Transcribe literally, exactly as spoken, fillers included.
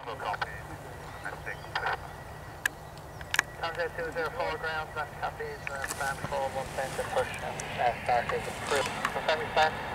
Full copy. That's six. Contact two zero four ground, left copies, uh, stand for one ten to push, and uh, start is approved. Confirm your start.